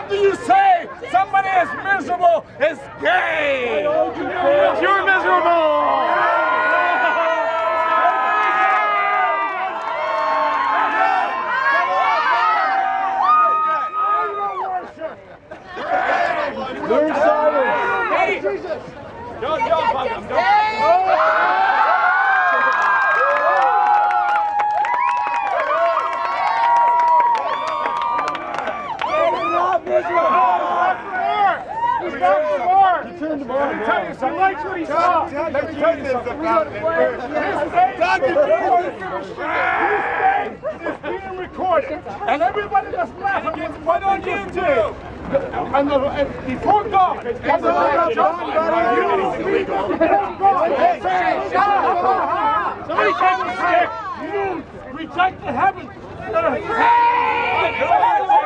What do you say? Somebody as miserable is gay! You're miserable! Learn silence! Hey! Don't bug him, Let me tell you something. Let me tell you something about this. This is being recorded. And everybody that's laughing is what on YouTube. And before God, somebody take a stick. You reject the heavens.